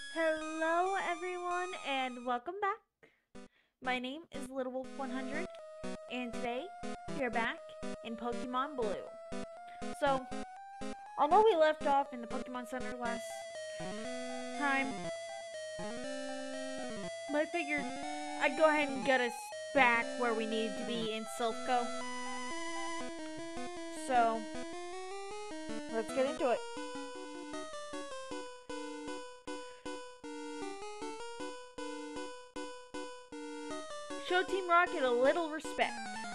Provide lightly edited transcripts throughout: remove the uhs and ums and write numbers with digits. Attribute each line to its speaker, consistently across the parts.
Speaker 1: Hello everyone and welcome back. My name is Little Wolf 100 and today we are back in Pokemon Blue. So, I know we left off in the Pokemon Center last time, but I figured I'd go ahead and get us back where we needed to be in Silph Co. So, let's get into it. Show Team Rocket a little respect.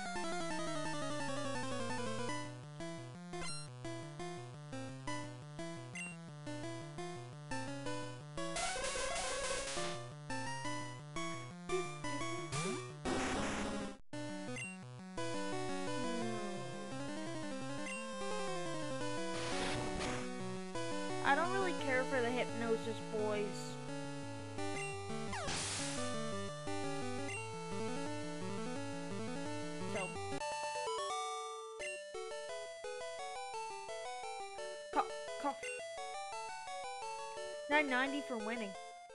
Speaker 1: I don't really care for the Hypnosis boys. So, cough. 990 for winning.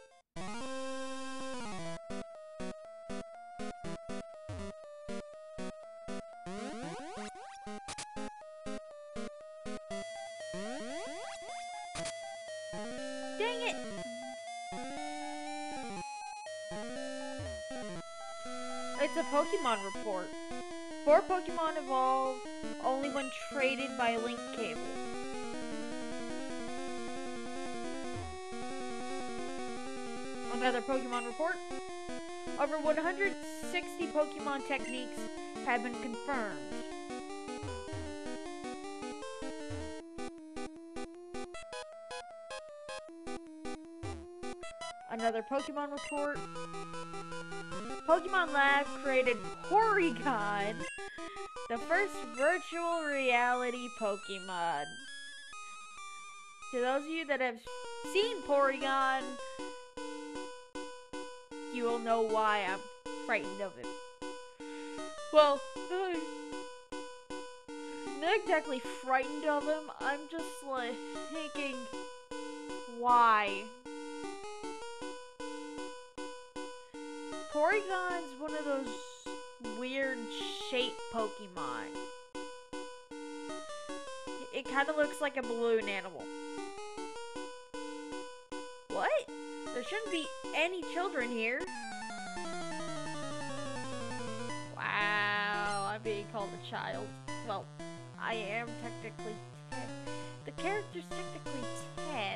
Speaker 1: Dang it! It's a Pokemon report. 4 Pokemon evolve only when traded by link cable. Another Pokemon report. Over 160 Pokemon techniques have been confirmed. Another Pokemon report. Pokemon Lab created Porygon, the first virtual reality Pokemon. To those of you that have seen Porygon, you will know why I'm frightened of him. Well, I'm not exactly frightened of him, I'm just like thinking, why? Porygon's one of those weird shaped Pokemon. It kind of looks like a balloon animal. What? There shouldn't be any children here. Wow, I'm being called a child. Well, I am technically 10. The character's technically 10.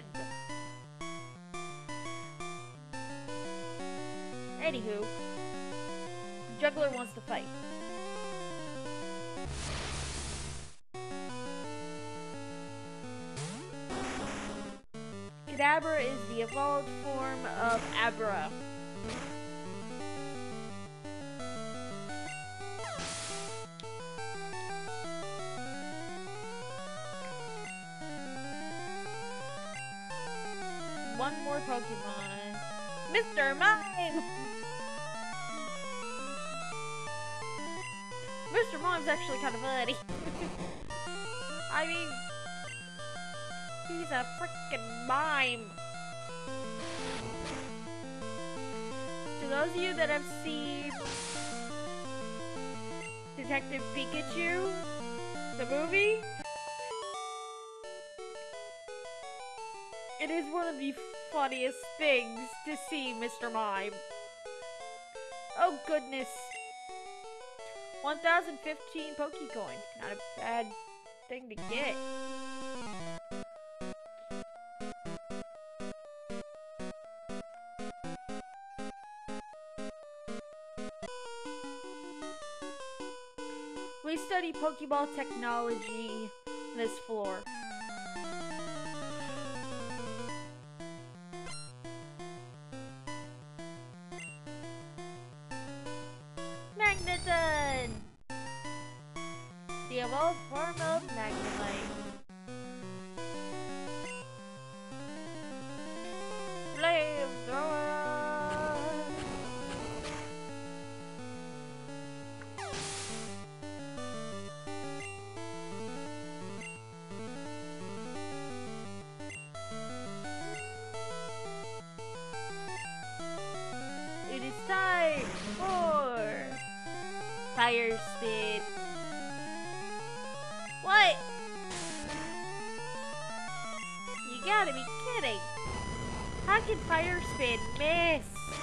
Speaker 1: Anywho, Juggler wants to fight. Kadabra is the evolved form of Abra. One more Pokemon. Mr. Mime! Mr. Mime's actually kind of funny. I mean, he's a freaking mime. To those of you that have seen Detective Pikachu, the movie, it is one of the funniest things to see Mr. Mime. Oh goodness. 1015 Pokecoin. Not a bad thing to get. We study Pokeball technology on this floor. Magneton! The evolved form of Magnemite. Flamethrower! Fire spin. What? You gotta be kidding. How can fire spin miss?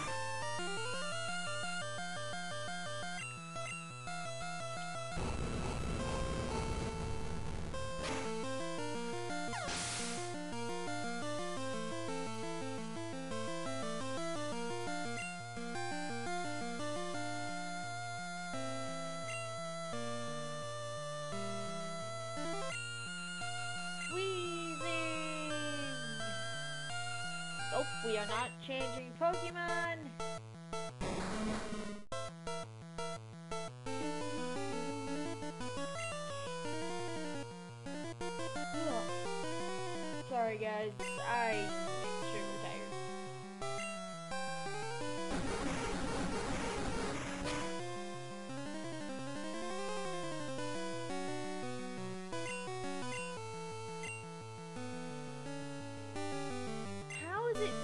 Speaker 1: Oh, we are not changing Pokemon. Sorry guys, I'm extremely tired. How is it?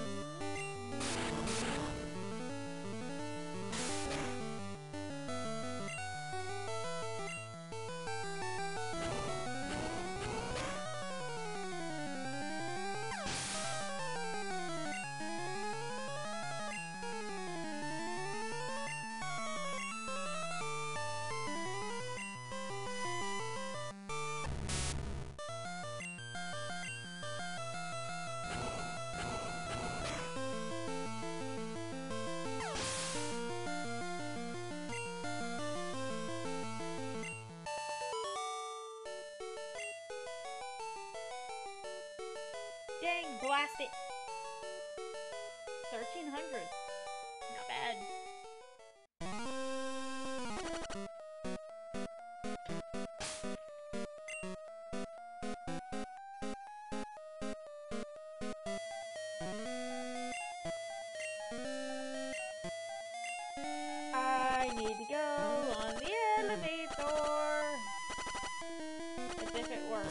Speaker 1: Dang, blast it. 1300. Not bad. I need to go on the elevator. As if it works.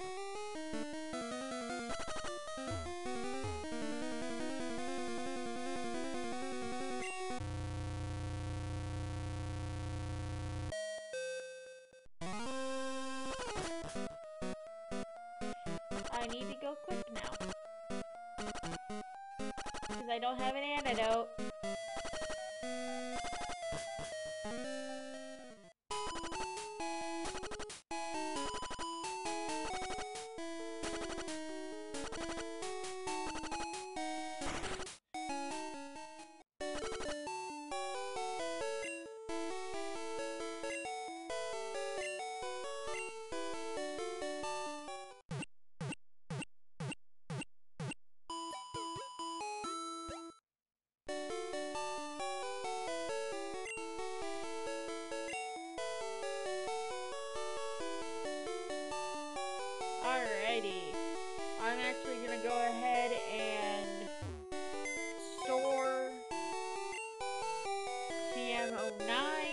Speaker 1: I need to go quick now. Because I don't have an antidote. Alrighty. I'm actually gonna go ahead and store TM09.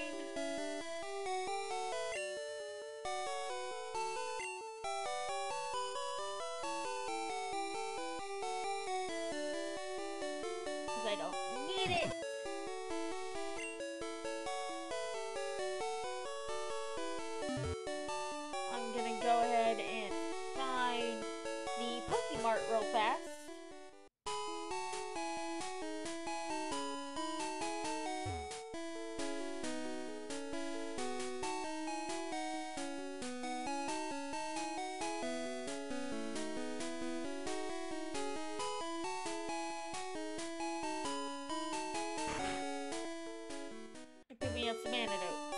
Speaker 1: Because I don't need it. I'm gonna go ahead and find the Pokemart real fast. It could be some antidotes.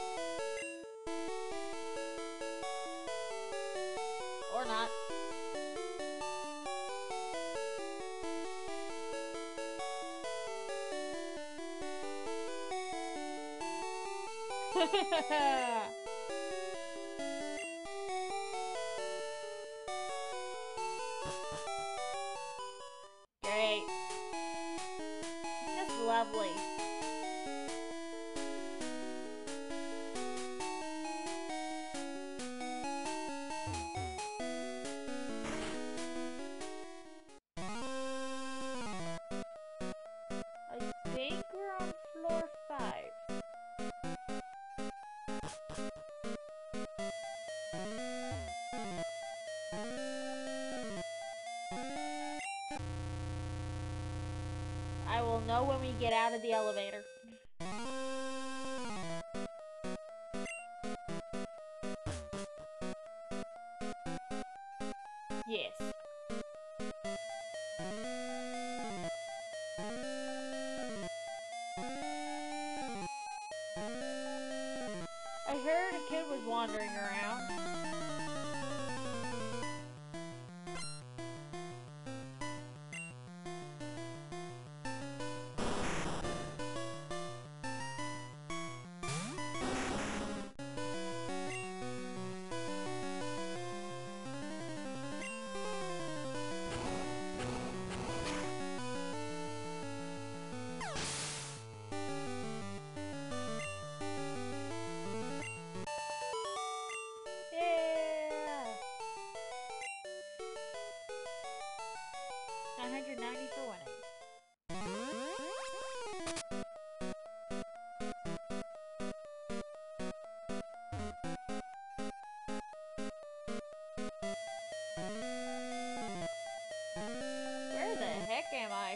Speaker 1: Or not. Great. Just lovely. I think we're on floor 5. I will know when we get out of the elevator. Yes. I heard a kid was wandering around. Yeah! 990 for winning. Where the heck am I?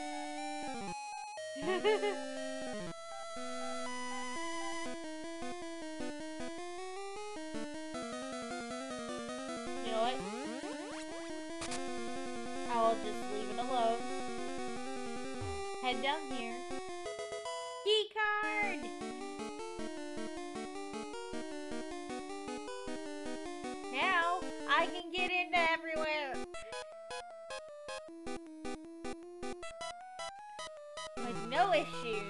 Speaker 1: You know what? I'll just leave it alone. Head down here. Key card! Now, I can get into everywhere! With no issues.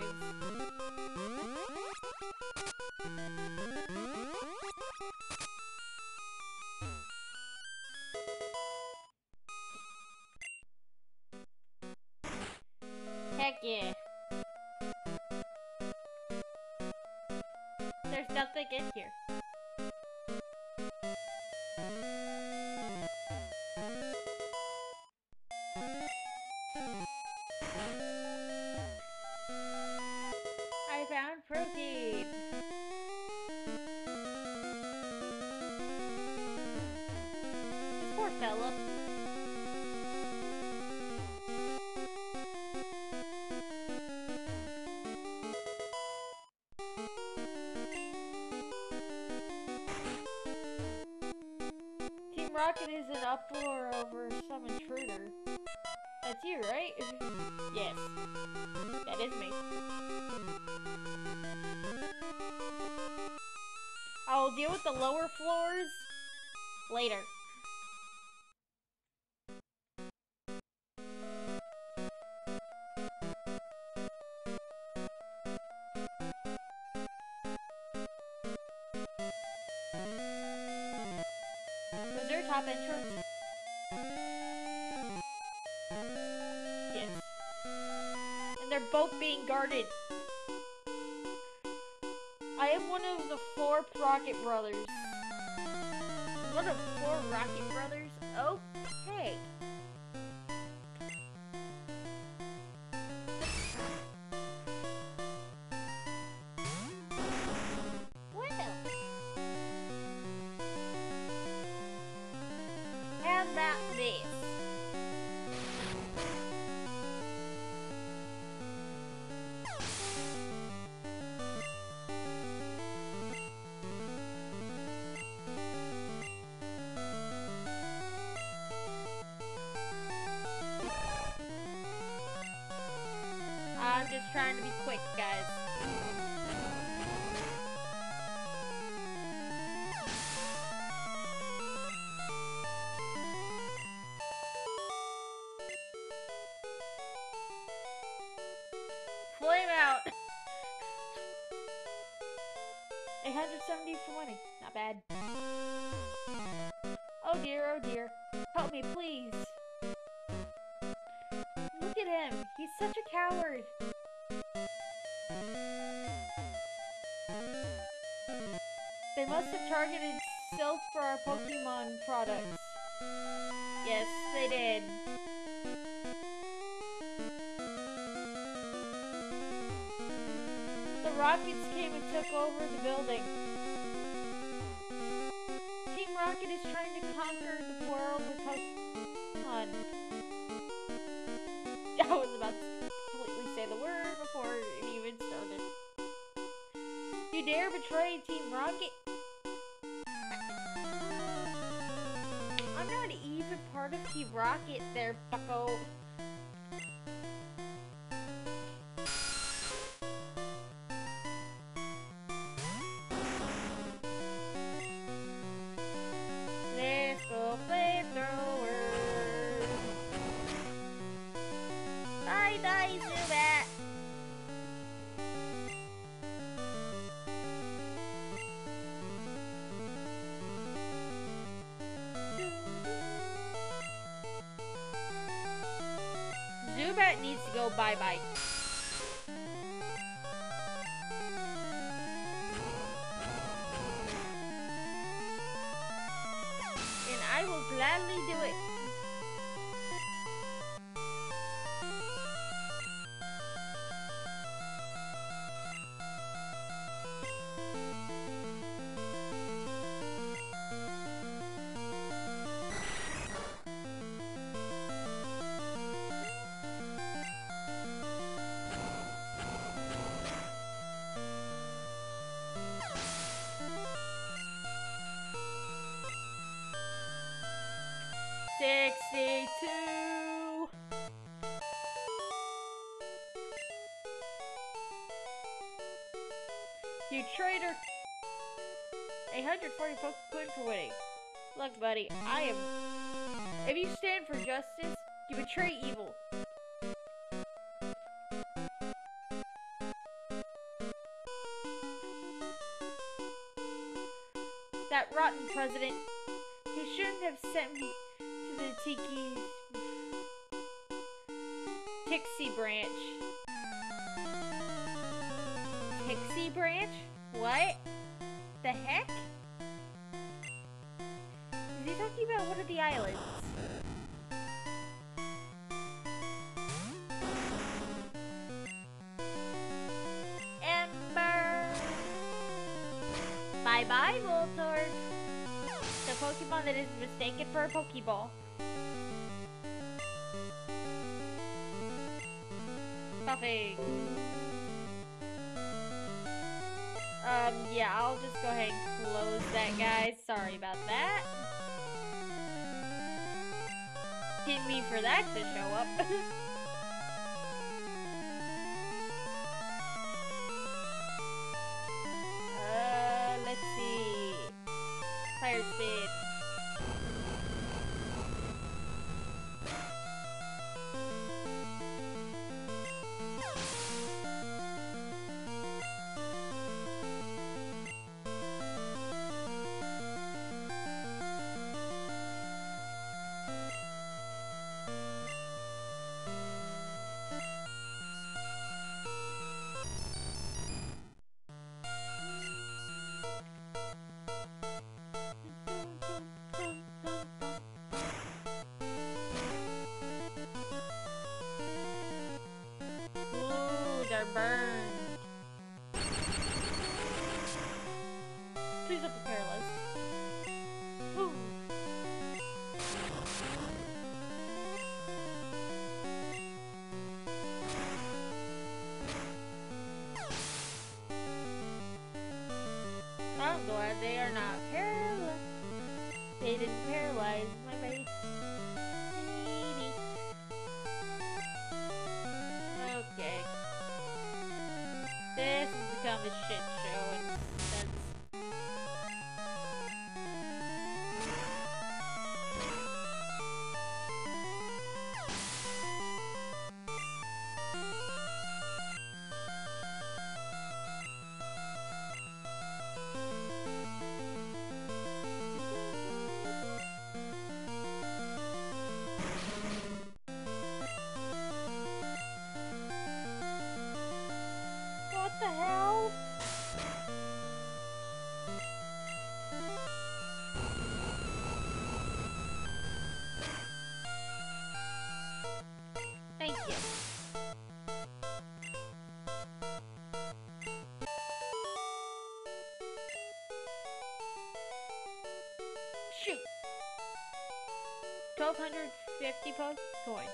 Speaker 1: Heck yeah. There's nothing in here. I found protein. This poor fella. Team Rocket is in uproar over some intruder. That's you, right? Yes. That is me. I will deal with the lower floors later. Was there a top entrance? Yes. And they're both being guarded. I am one of the 4 Rocket Brothers. One of 4 Rocket Brothers? Okay. Well. How about this? I'm just trying to be quick, guys. Flame out! 870 for winning. Not bad. Oh dear, help me, please. Look at him. He's such a coward. They must have targeted Silph for our Pokemon products. Yes, they did. The Rockets came and took over the building. Rocket is trying to conquer the world with Pokemon. I was about to completely say the word before it even started. You dare betray Team Rocket? I'm not even part of Team Rocket there, bucko. Let's go flamethrower. Die, Zubat. Zubat needs to go bye-bye. And I will gladly do it. $62. You traitor. 140 Pokemon for winning. Look, buddy, I am... If you stand for justice, you betray evil. That rotten president, he shouldn't have sent me to the Tixie branch. Tixie branch? What? The heck? Is he talking about one of the islands? Ember! Bye-bye, Voltorb. The Pokemon that is mistaken for a Pokeball. Coughing. Yeah, I'll just go ahead and close that, guys. Sorry about that. Didn't mean for that to show up. Let's see. Fire Spin. They're burned. Please don't be careless. Ooh. I'm glad they are not paralyzed. They didn't paralyze my baby. Okay. This has become a shit show, and that's... What the hell? 1,250 coin.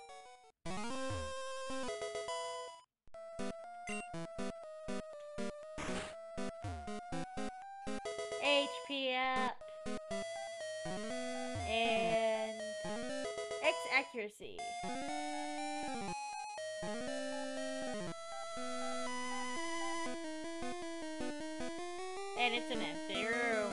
Speaker 1: HP up. And X accuracy. And it's an empty room.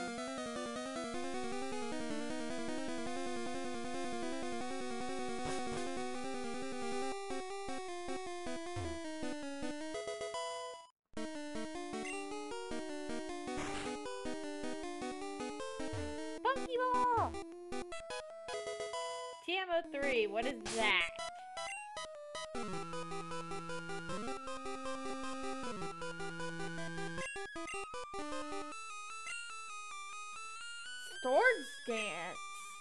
Speaker 1: Pokeball! TMO3, what is that? Sword stance.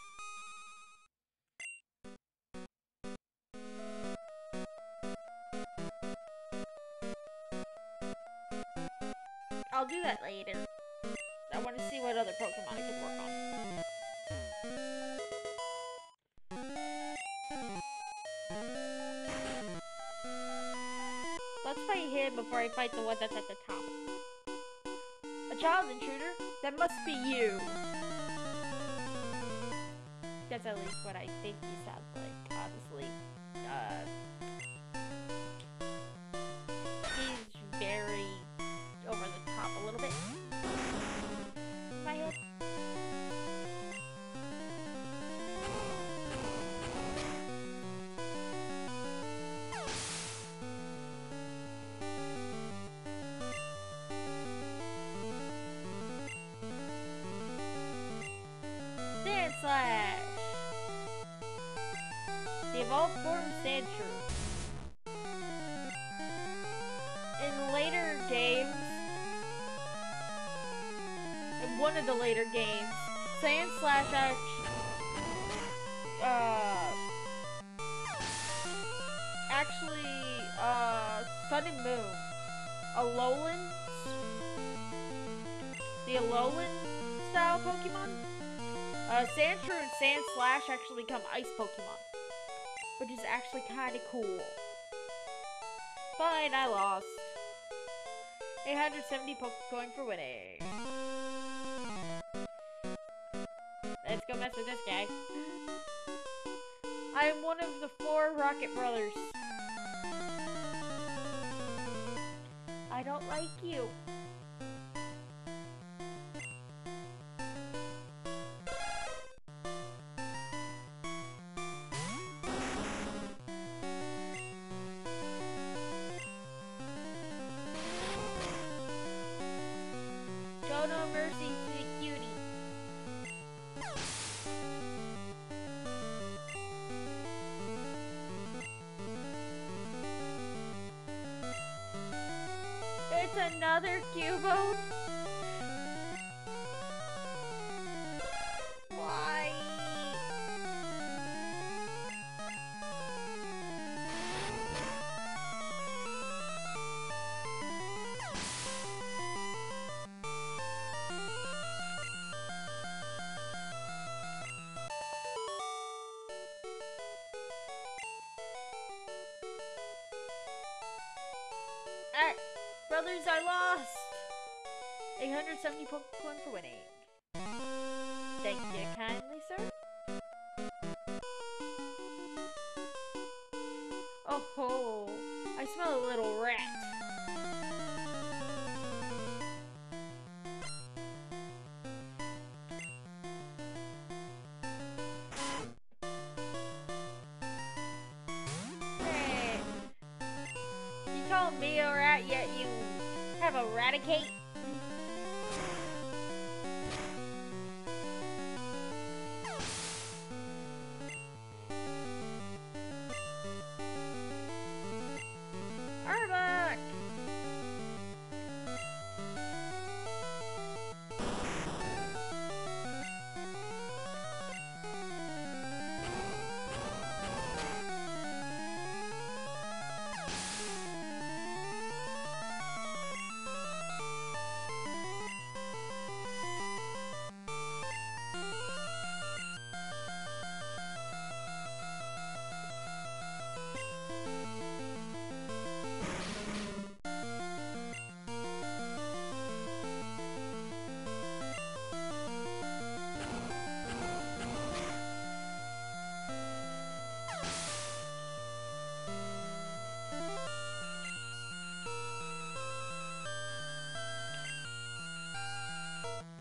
Speaker 1: I'll do that later. I want to see what other Pokemon I can work on. Let's fight him before I fight the one that's at the top. A child intruder? That must be you. That's at least what I think he sounds like, honestly. He's very over the top a little bit. In my head. Sand Slash! The evolved form of Sandshrew. In later games, in one of the later games, Sand Slash Sun and Moon, the Alolan style Pokemon, Sandshrew and Sand Slash actually become ice Pokemon, which is actually kind of cool. Fine, I lost. 870 Pokecoin for winning. Let's go mess with this guy. I am one of the 4 Rocket Brothers. I don't like you. Show no mercy to the cutie. It's another Cubone? Why? Alright, brothers, I lost! 870 Pokecoin for winning. Thank you kindly, sir. Oh ho! I smell a little rat. Hey! You call me a rat, yet you have a raticate? Arbok!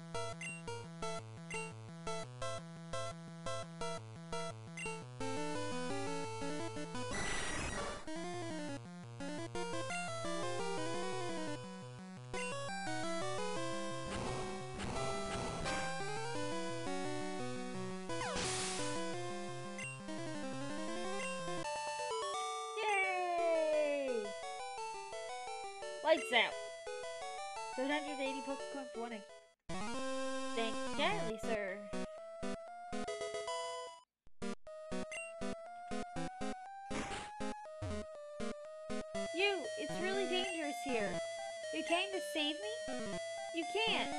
Speaker 1: Yay! Lights out. 780 Pokémon for winning. Thanks kindly, sir. You, it's really dangerous here. You came to save me? You can't.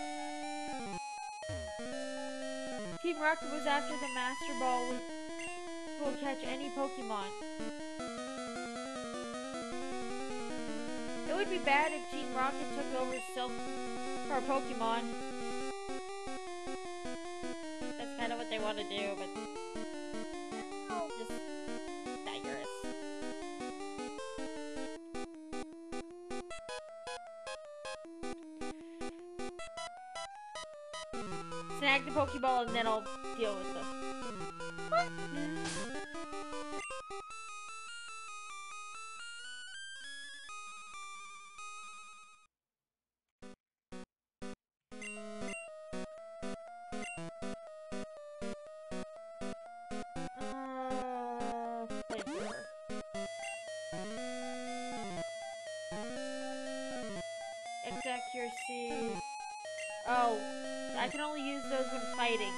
Speaker 1: Team Rocket was after the Master Ball, which will catch any Pokemon. It would be bad if Team Rocket took over Silph our Pokemon. That's kind of what they want to do, but just digress. Snag the Pokeball and then I'll deal with them. Accuracy. Oh, I can only use those when fighting.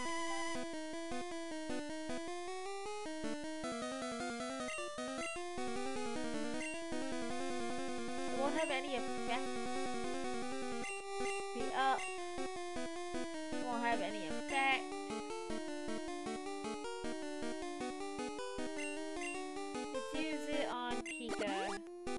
Speaker 1: It won't have any effect. Be up. It won't have any effect. Let's use it on Pika.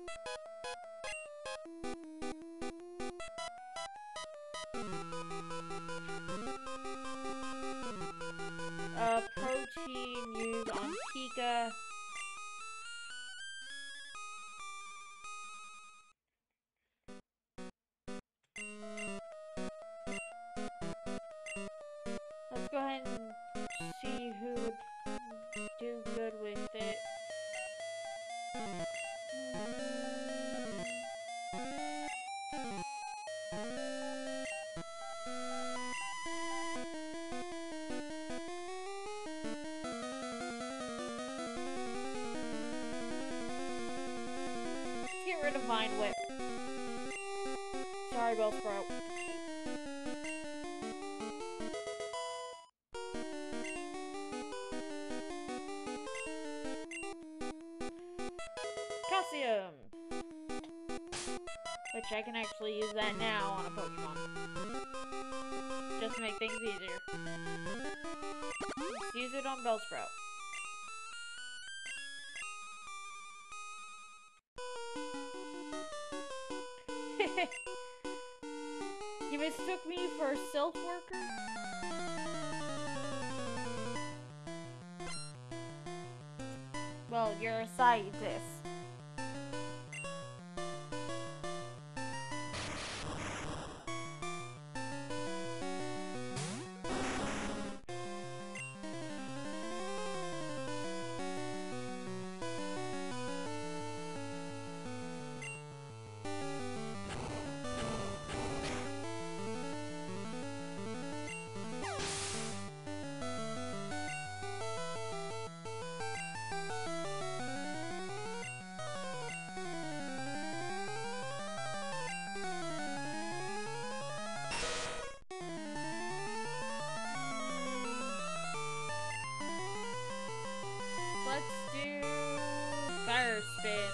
Speaker 1: Protein used on Pika. Let's go ahead and see who would do good with it. Get rid of Vine Whip. Sorry, Bellsprout. Calcium! Which I can actually use that now on a Pokemon. Just to make things easier. Let's use it on Bellsprout. You mistook me for a Silph worker? Well, you're a scientist. Let's do Fire Spin.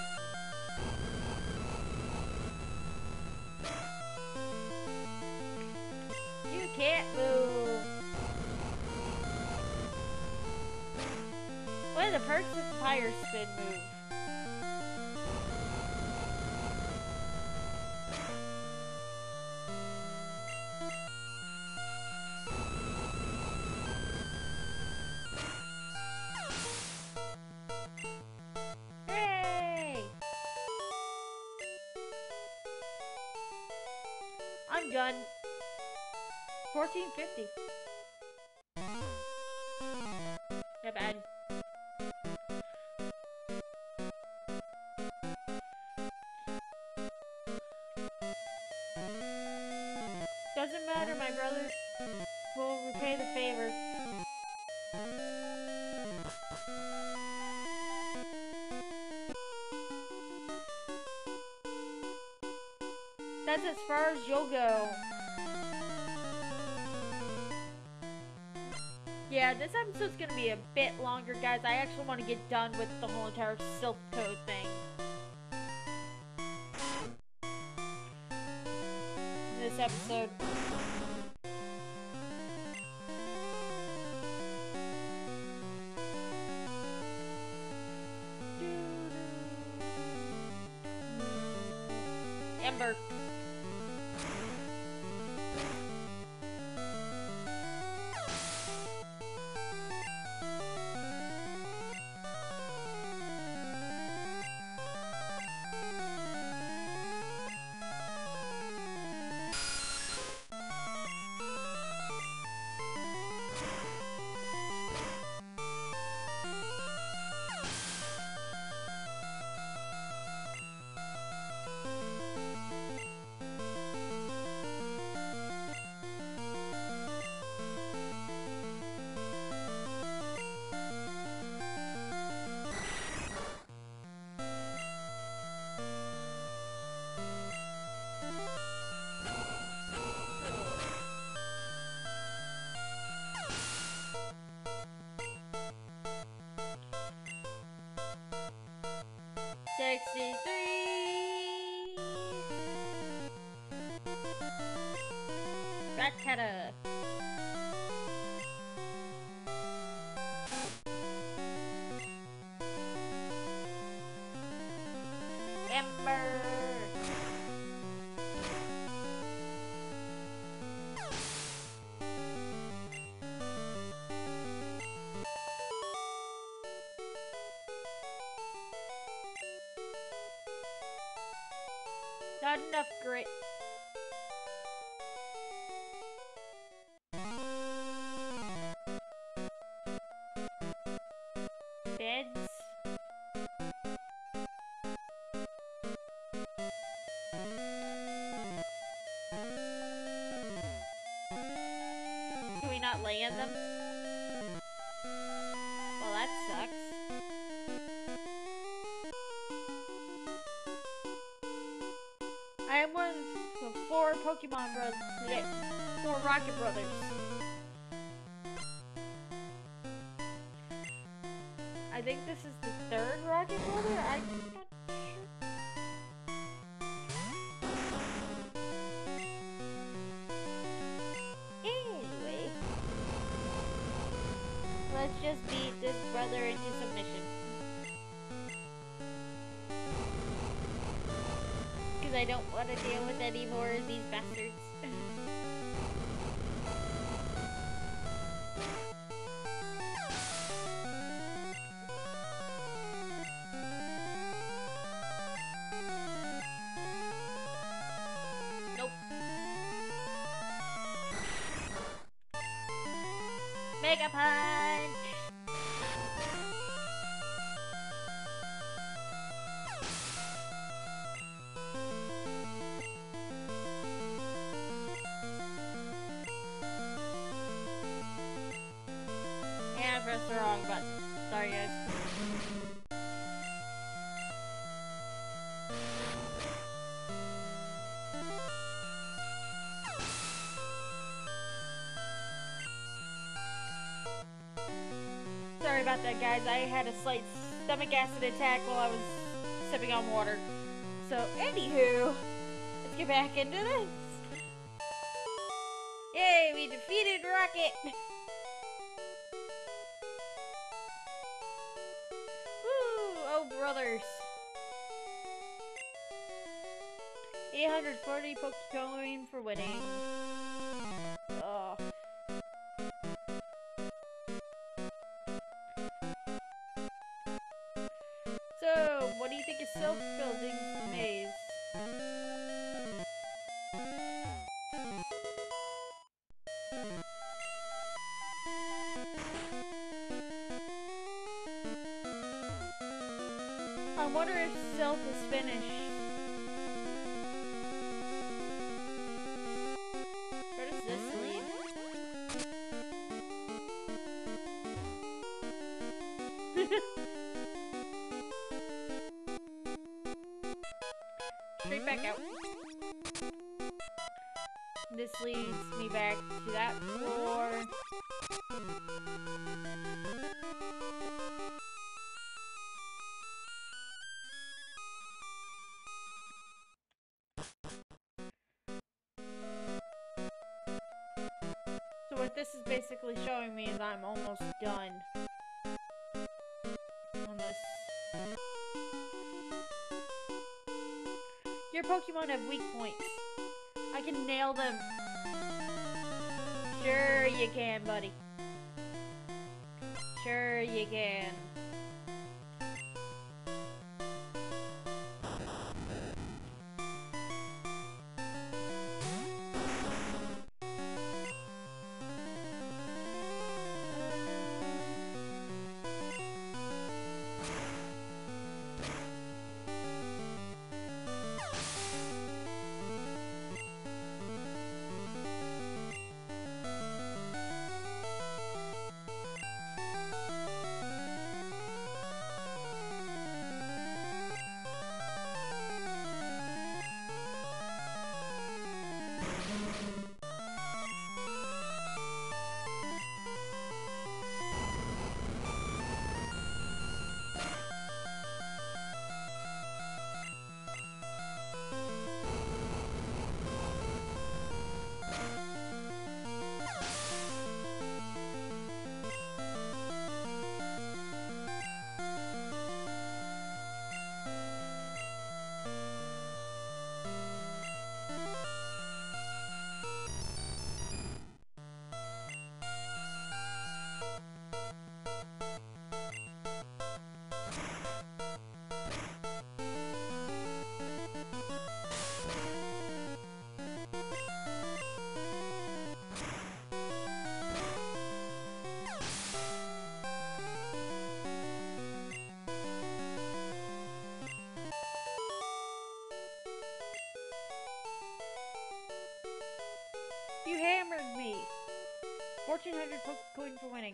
Speaker 1: You can't move. What are the perks of Fire Spin move? I'm done. 1450. Not bad. Doesn't matter, my brother will repay the favor. That's as far as you'll go. Yeah, this episode's gonna be a bit longer, guys. I actually want to get done with the whole entire Silph Co thing. This episode. Ember. Rattata. Ember. Not enough grit. Beds. Can we not land them? Well, that sucks. I am one of 4 Pokemon brothers. Yeah, 4 Rocket Brothers. I think this is the 3rd Rocket Brother? I'm not sure. Anyway. Let's just beat this brother into submission. Because I don't want to deal with any more of these bastards. Mega Punch! And I pressed the wrong button. Sorry, guys. Sorry about that, guys. I had a slight stomach acid attack while I was sipping on water. So, anywho, let's get back into this. Yay, we defeated Rocket! Woo! Oh, brothers. 840 Pokecoin for winning. Oh. So, what do you think of self-building maze? wonder if Silph is finished. Where does this lead? Straight back out. This leads me back to that floor. So what this is basically showing me is I'm almost done on this. Your Pokemon have weak points. I can nail them. Sure you can, buddy. Sure you can. You hammered me! 1,400 Pokecoin for winning.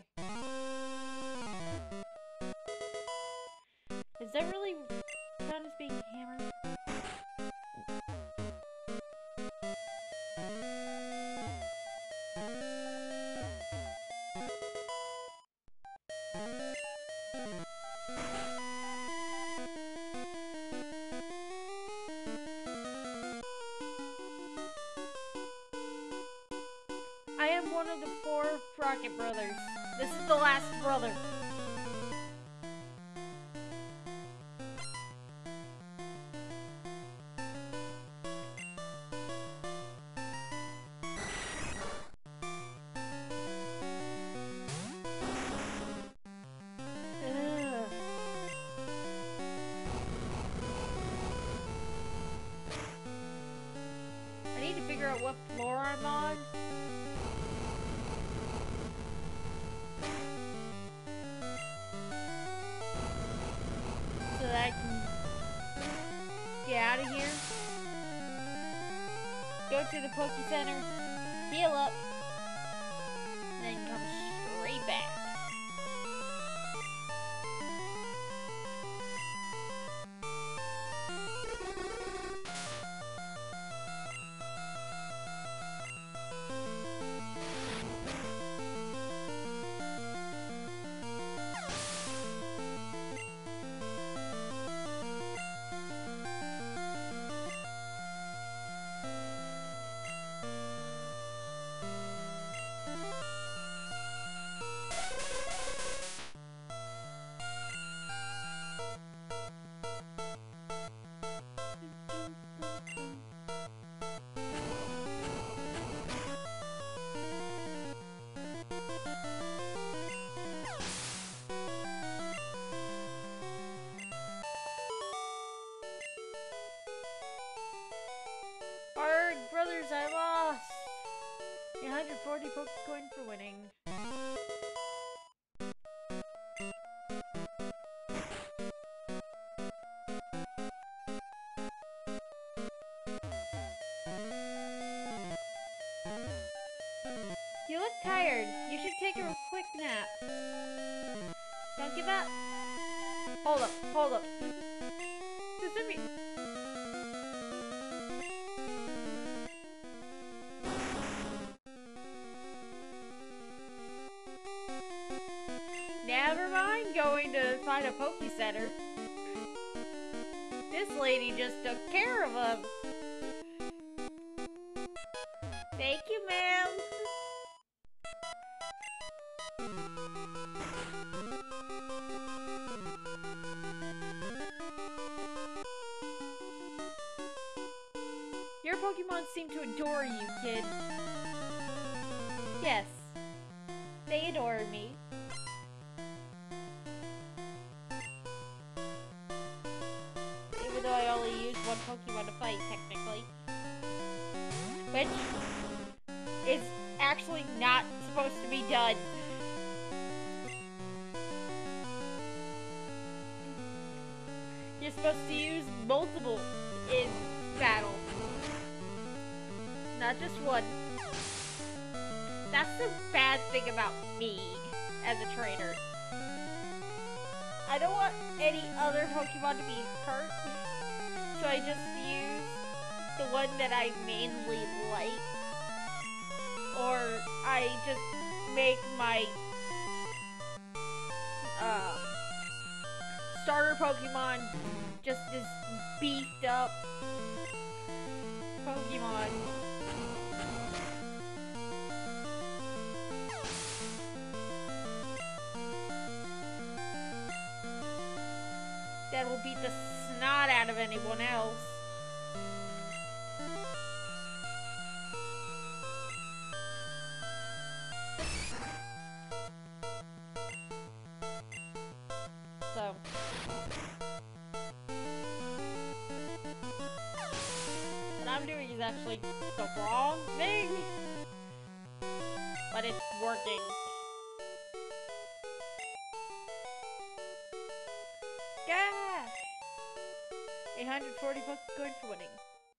Speaker 1: Is that really count as being hammered? I am one of the 4 Rocket Brothers. This is the last brother. Ugh. I need to figure out what floor I'm on. So that I can get out of here. Go to the Poke Center, heal up, and then come straight back. Arg, brothers, I lost! 140 Pokecoin for winning. You look tired. You should take a quick nap. Don't give up. Hold up, hold up. Never mind going to find a Poke Center. This lady just took care of us. Thank you, ma'am. Your Pokemon seem to adore you, kid. Yes, they adore me. Even though I only used one Pokemon to fight, technically. Which is actually not supposed to be done. You're supposed to use multiple in battle. Not just one. That's the bad thing about me as a trainer. I don't want any other Pokemon to be hurt, so I just use the one that I mainly like. Or I just make my starter Pokemon just this beefed up Pokemon. That will beat the snot out of anyone else. So what I'm doing is actually the wrong thing, but it's working. Gah! 840 Pokecoin for winning.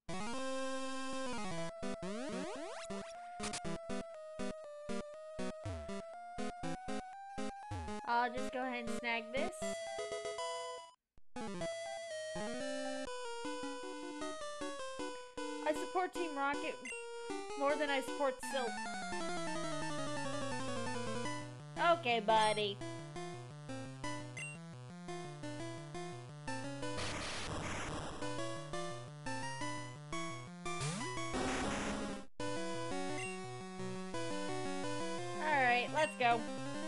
Speaker 1: I'll just go ahead and snag this. I support Team Rocket more than I support Silph. Okay, buddy. Alright, let's go.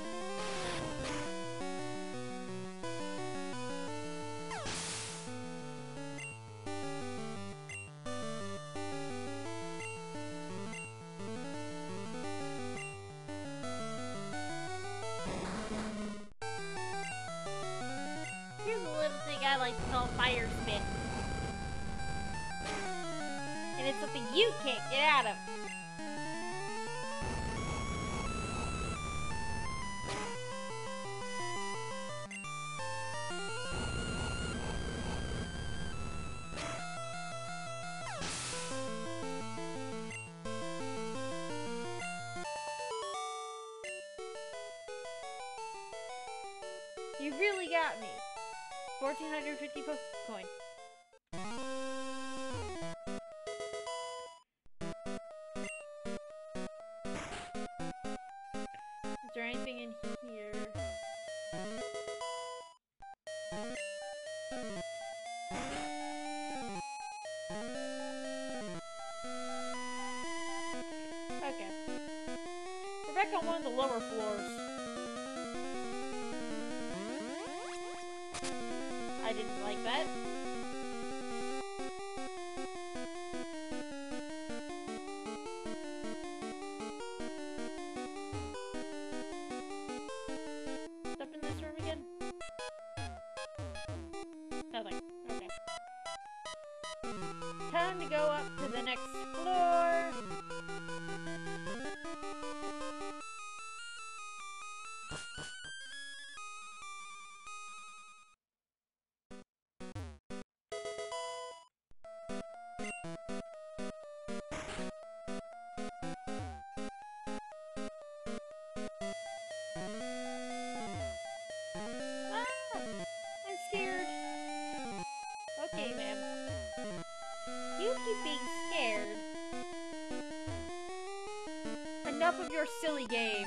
Speaker 1: Here's a little thing I like to call Fire Spit. And it's something you can't get out of. You really got me. 1,450 Pokecoin. Is there anything in here? Okay. We're back on one of the lower floors. I didn't like that. Step in this room again? Nothing. Okay. Time to go up to the next floor. enough of your silly games.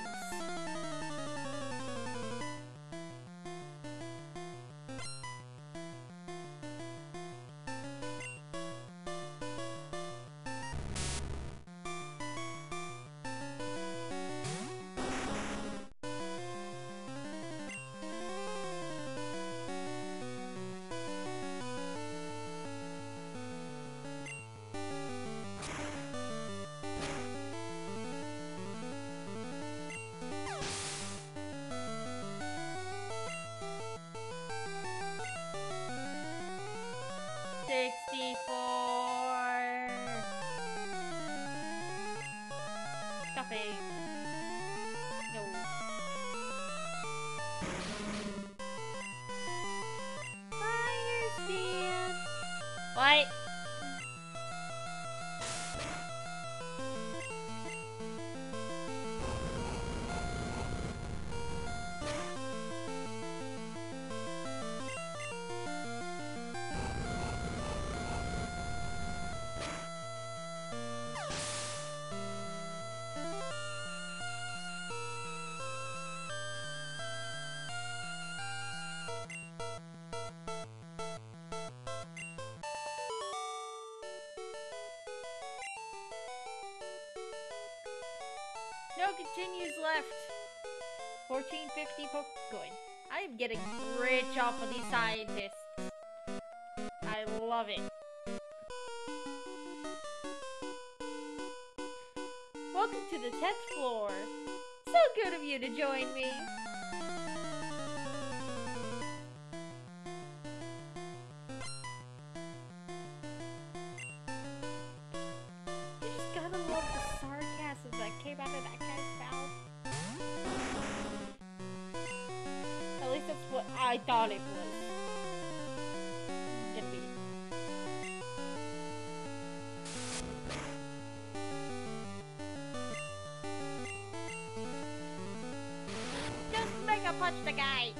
Speaker 1: Coffee. No. Fire stand. What? No continues left. 1450 Pokecoin. I am getting rich off of these scientists. I love it. Welcome to the 10th floor. So good of you to join me. You just gotta love the sarcasm that came out of that guy's mouth. At least that's what I thought it was gonna be. Just mega punch the guy!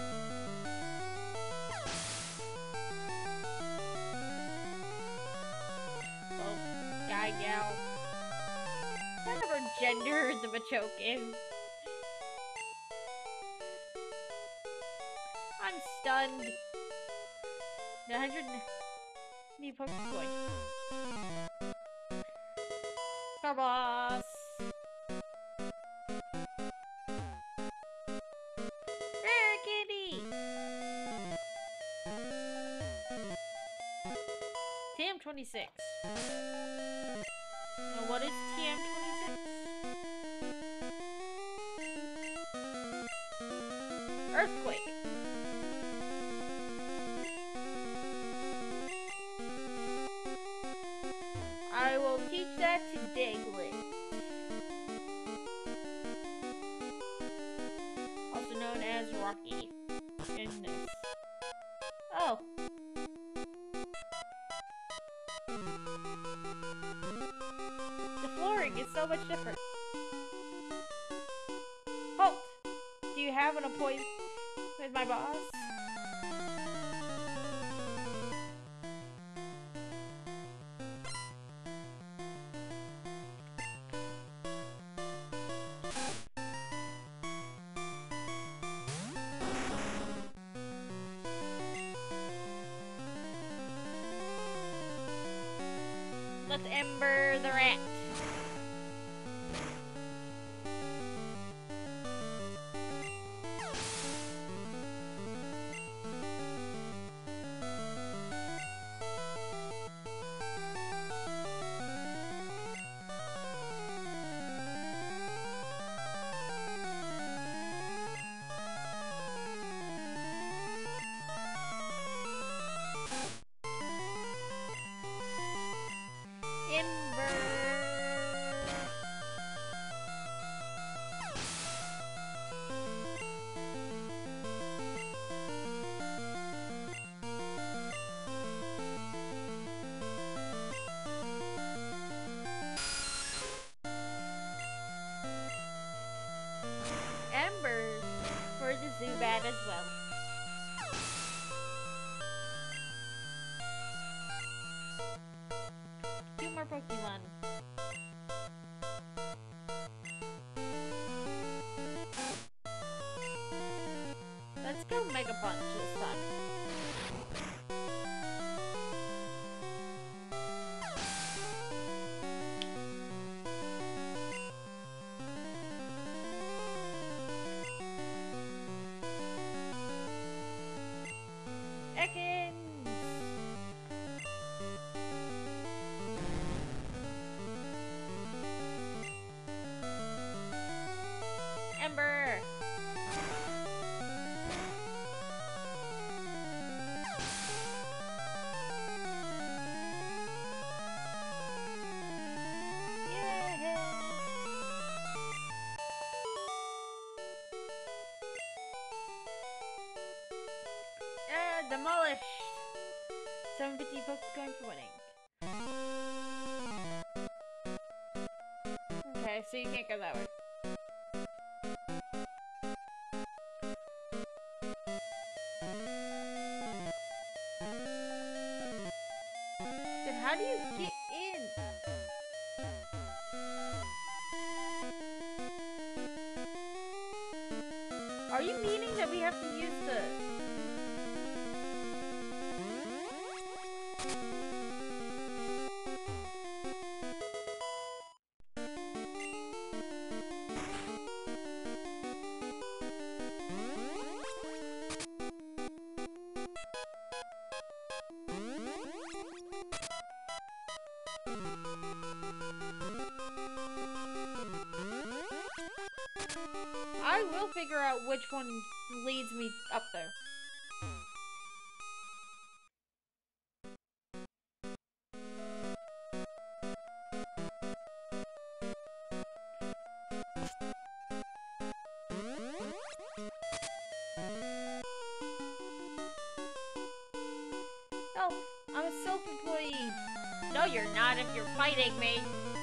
Speaker 1: Oh, guy, gal. Whatever gender the Machoke is. I'm stunned. 100 new Pokecoin. Carboss. Rare candy. TM26. Now what is TM26? Earthquake. I will teach that to Diglett. Also known as Rocky in this. Oh. The flooring is so much different. Halt! Do you have an appointment with my boss? Let's Ember the rat. Ember. Ember for the Zubat as well. Two more Pokemon. Mega Punch this time. Ekans! Ember! Demolished! 750 Pokecoin for winning. Okay, so you can't go that way. Then how do you get in? Are you meaning that we have to use the... I will figure out which one leads me up there. Oh, I'm a self-employee. No, you're not if you're fighting me.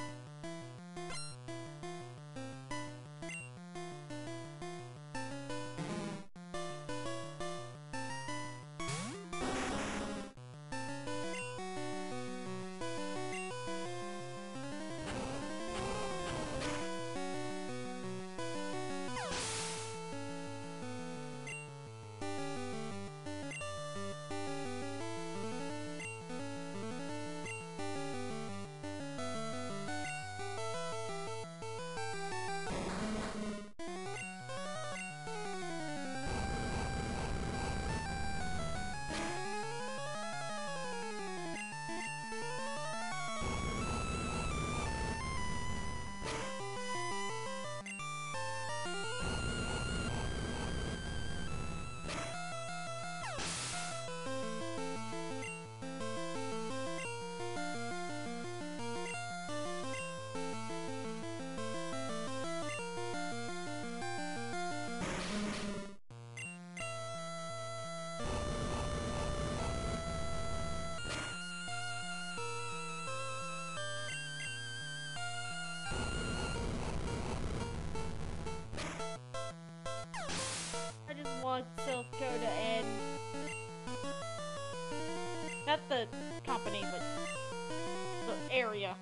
Speaker 1: Want Silph Co to end. Not the company, but the area.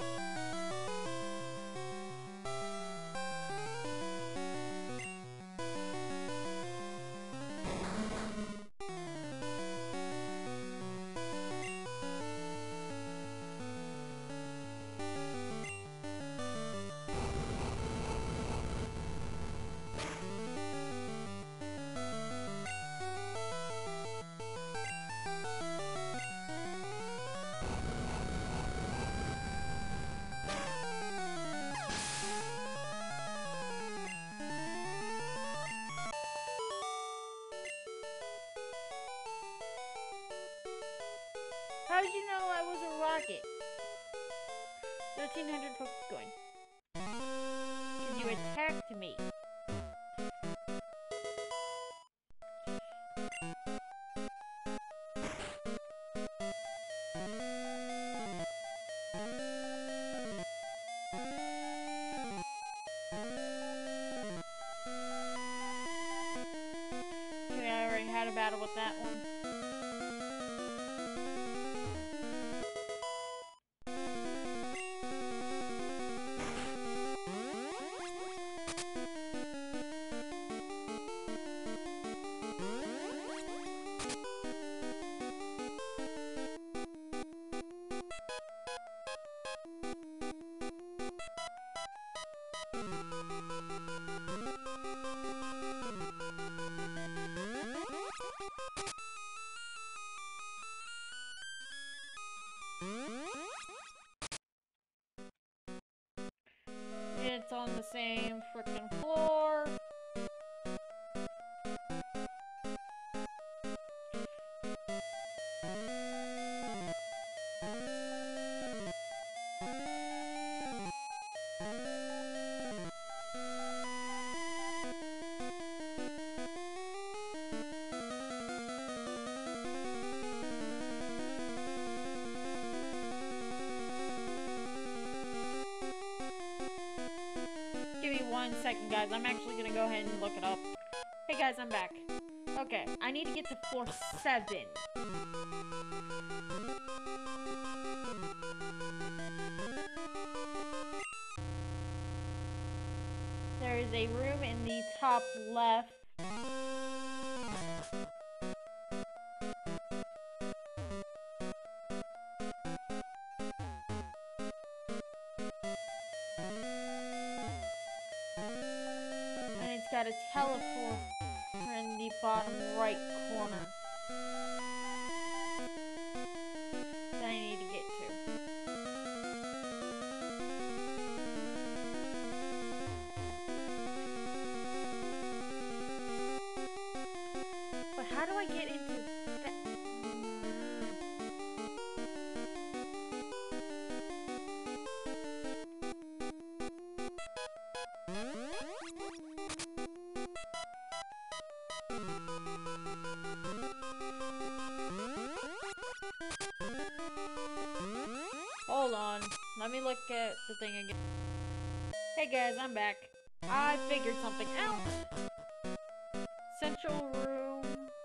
Speaker 1: How did you know I was a rocket? 1300 Pokecoin. Because you attacked me. Okay, I already had a battle with that one. It's on the same frickin' floor. Give me 1 second, guys. I'm actually gonna go ahead and look it up. Hey, guys, I'm back. Okay, I need to get to floor 7. There is a room in the top left. And it's got a teleport in the bottom right corner that I need to get to. But how do I get into that? Hold on. Let me look at the thing again. Hey guys, I'm back. I figured something out. Central room.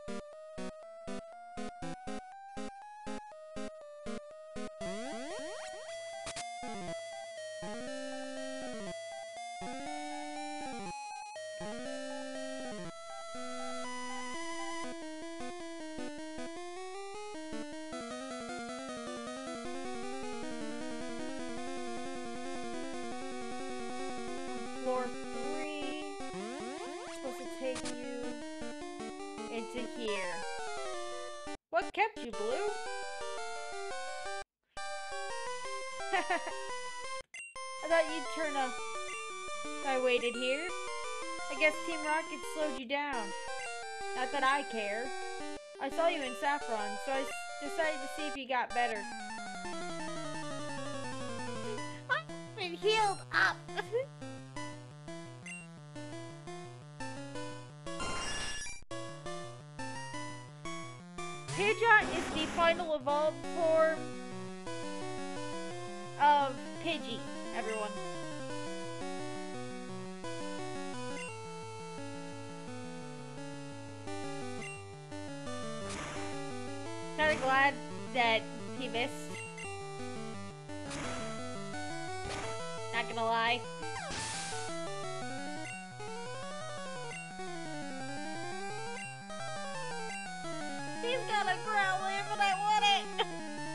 Speaker 1: Floor 3. It's supposed to take you into here. What kept you, Blue? I thought you'd turn up. I waited here. I guess Team Rocket slowed you down. Not that I care. I saw you in Saffron, so I decided to see if you got better. I've been healed up. Pidgeot is the final evolved form of Pidgey, everyone. Kinda glad that he missed. Not gonna lie. He's got a Growlithe, but I want it!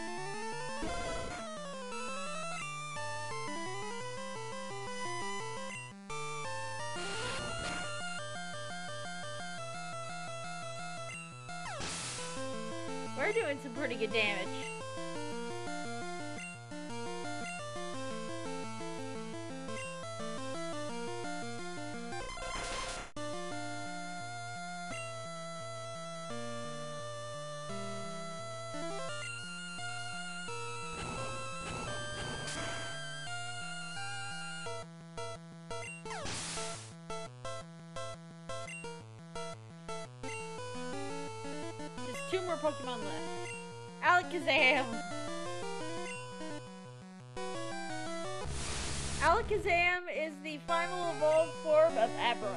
Speaker 1: We're doing some pretty good damage. Just 2 more Pokemon left. Alakazam! Alakazam is the final evolved form of Abra.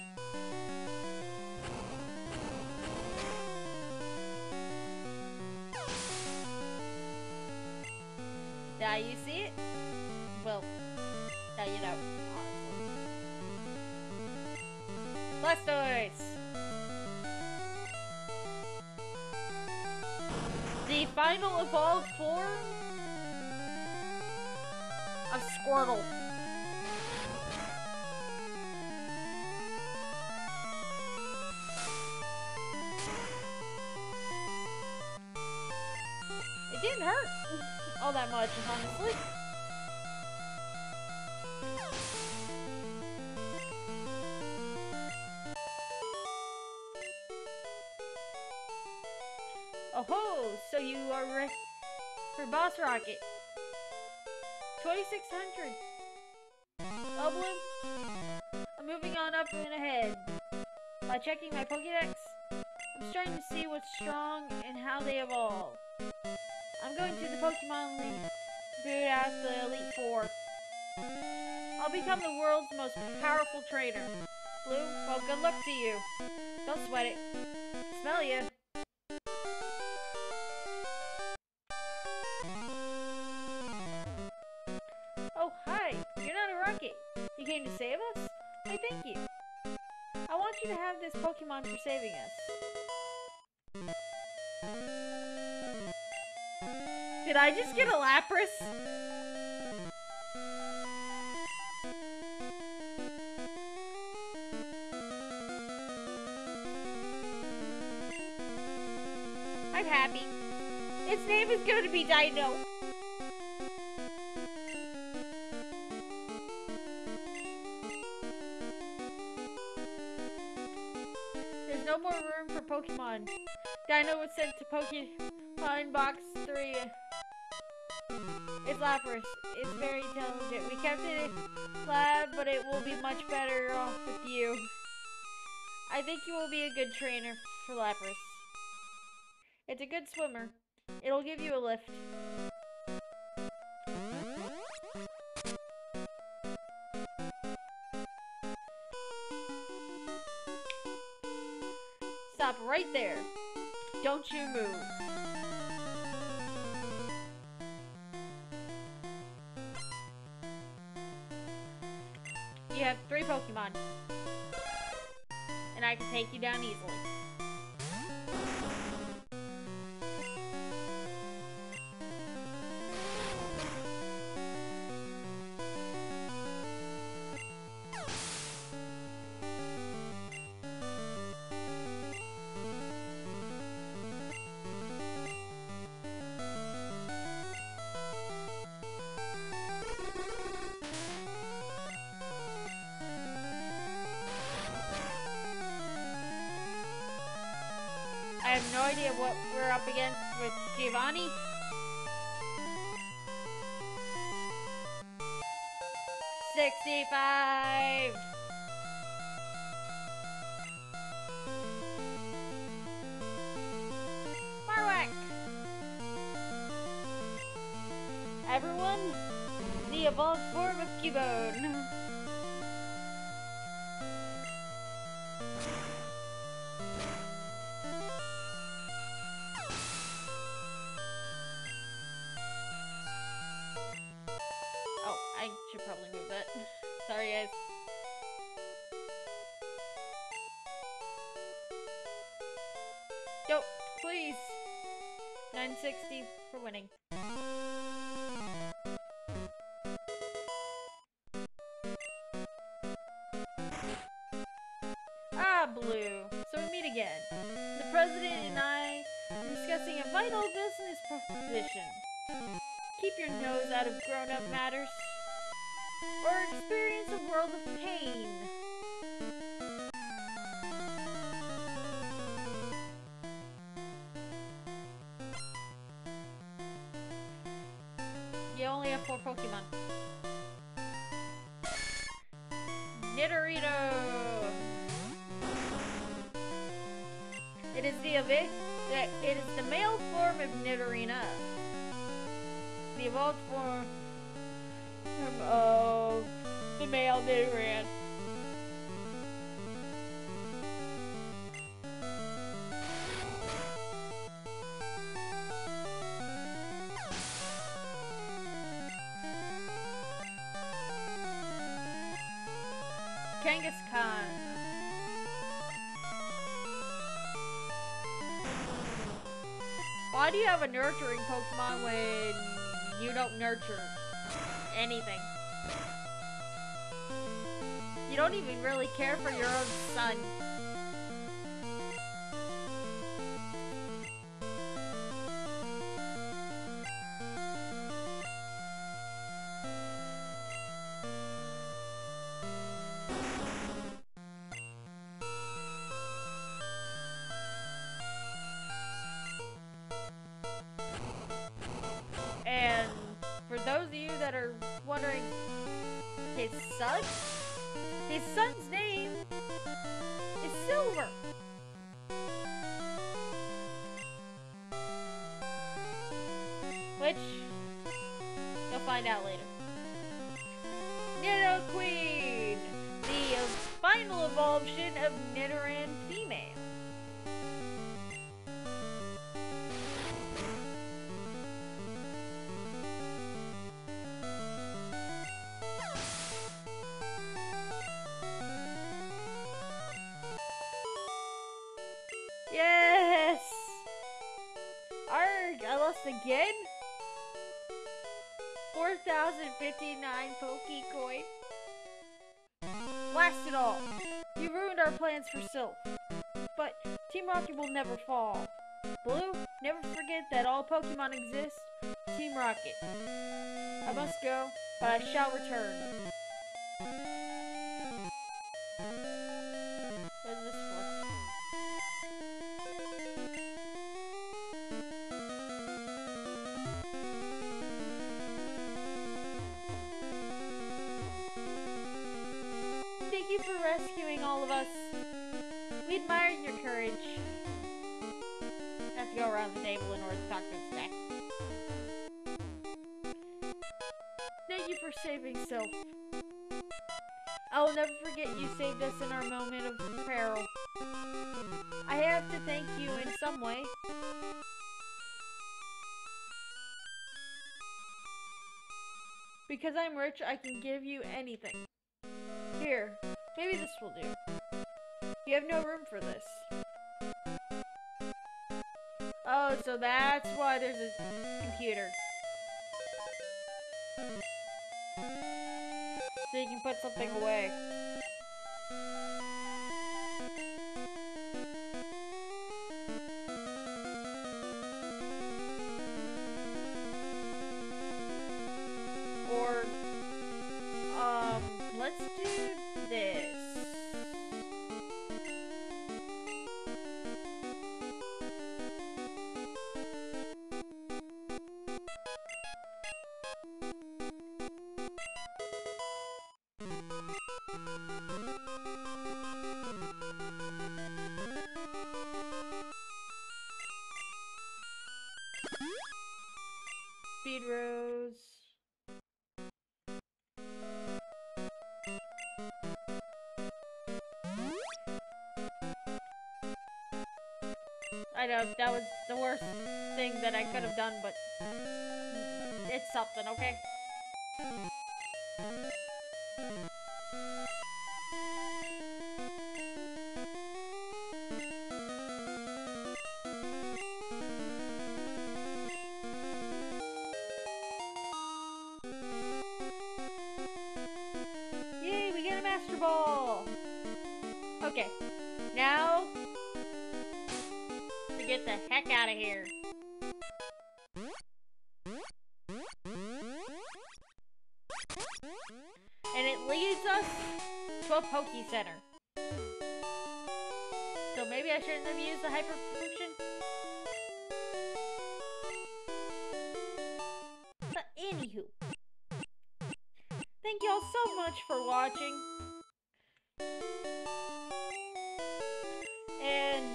Speaker 1: Now you see it? Well, now you know, honestly. Blastoise! The final evolved form of Squirtle. didn't hurt all that much, honestly. Oh ho! So you are ready for Boss Rocket. 2600. Oh, Blue. I'm moving on up and ahead. By checking my Pokédex, I'm starting to see what's strong and how they evolve. I'm going to the Pokemon League to boot out the Elite Four. I'll become the world's most powerful trainer. Blue, well, good luck to you. Don't sweat it. Smell ya. Oh, hi. You're not a rocket. You came to save us? I thank you. I want you to have this Pokemon for saving us. Did I just get a Lapras? I'm happy. Its name is going to be Dino. There's no more room for Pokemon. Dino was sent to Pokemon Box 3. It's Lapras. It's very intelligent. We kept it in lab, but it will be much better off with you. I think you will be a good trainer for Lapras. It's a good swimmer. It'll give you a lift. Stop right there. Don't you move. You have 3 Pokemon. And I can take you down easily. I have no idea what we're up against with Giovanni. $65. Marowak. Everyone, the evolved form of Cubone. I should probably move that. Sorry, guys. Go, please. 960 for winning. Ah, Blue. So we meet again. The president and I are discussing a vital business proposition. Keep your nose out of grown-up matters. Or experience a world of pain. You only have 4 Pokemon. Nidorino! It is the male form of Nidorina. The evolved form of the male Nidoran. Kangaskhan. Why do you have a nurturing Pokemon when you don't nurture anything? You don't even really care for your own son. son. His son's name is Silver. Which you'll find out later. Nidoqueen, the final evolution of Nidoran female. Yes! Arg! I lost again? 4,059 Pokecoin. Blast it all! You ruined our plans for Silph. But Team Rocket will never fall. Blue, never forget that all Pokemon exist. Team Rocket. I must go, but I shall return. What is this for? Thank you for rescuing all of us. We admire your courage. I have to go around the table in order to talk to this guy. Thank you for saving Silph. I will never forget you saved us in our moment of peril. I have to thank you in some way. Because I'm rich, I can give you anything. Here, maybe this will do. You have no room for this. Oh, so that's why there's a computer. So you can put something away. Or, let's do this. Speed Rose. I know, that was the worst thing that I could have done, but it's something, okay? Yay, we get a Master Ball! Okay, now to get the heck out of here. And it leads us to a Poke Center. So maybe I shouldn't have used the Hyper Potion. But anywho, thank y'all so much for watching. And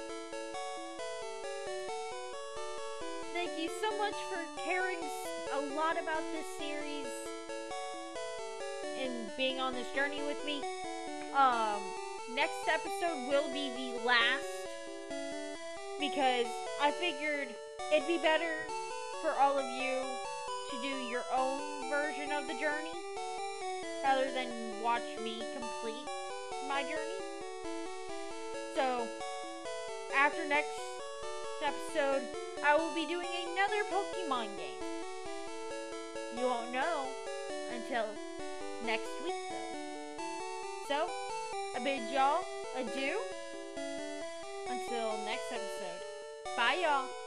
Speaker 1: thank you so much for caring a lot about this series and being on this journey with me. Next episode will be the last, because I figured it'd be better for all of you to do your own version of the journey rather than watch me complete my journey. So after next episode, I will be doing another Pokemon game. You won't know until next week though. So I bid y'all adieu until next episode. Bye y'all.